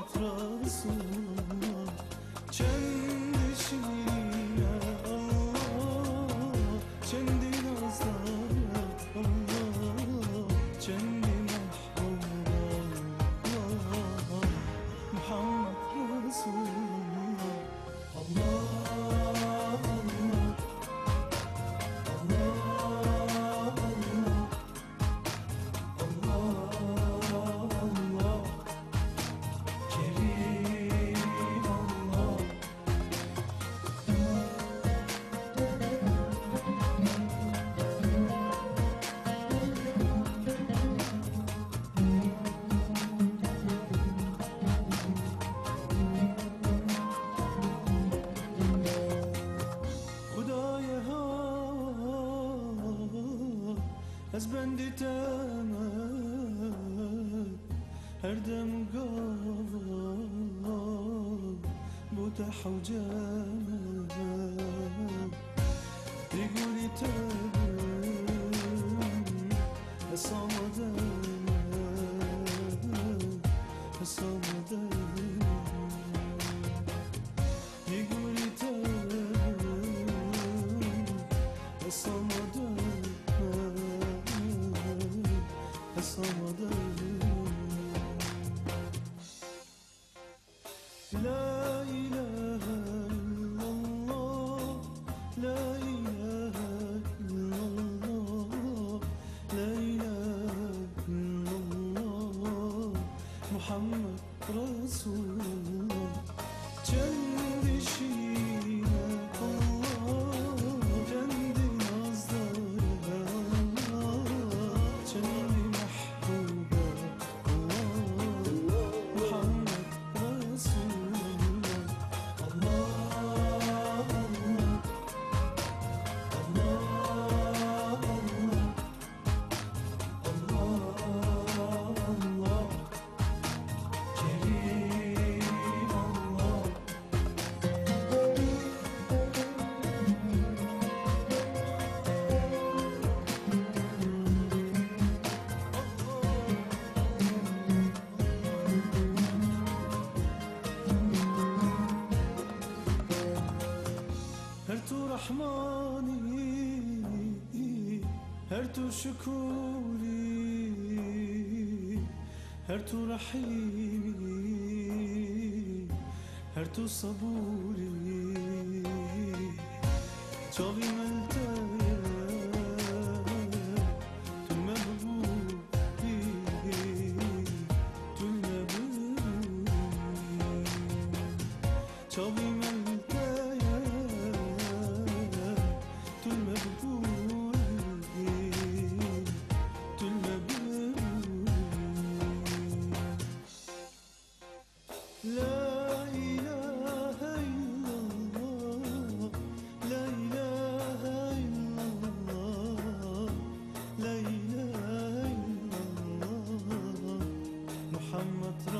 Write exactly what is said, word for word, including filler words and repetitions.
Resulullah kendi şiirine Allah, kendi nazlarına Allah, kendi mahbuba Allah, Muhammed Resulullah. Allah Allah Allah Allah Allah Allah Kerim Allah. Khudaya ha az bendi temel her dem gaval bu تحوجمل يقولي تبن الصمدان الصمدان يقولي تبن الصمدان الصمدان. لا إله إلا الله لا إله إلا الله لا إله إلا الله محمد رسول الله. kendi şiirine Allah, kendi nazlarına Allah, kendi mahbuba Allah, Muhammed Resulullah. Allah Allah Allah Allah Allah Kerim Allah. Her tu Rahmani, her tu Şükuri, her tu Rahimi, her tu Saburi. Çavi melteye, tül mebbubi, tül mebbubi. Çavi melteye, tül mebbubi, tül mebbubi. La ilahe illallah, la ilahe illallah, la ilahe illallah Muhammed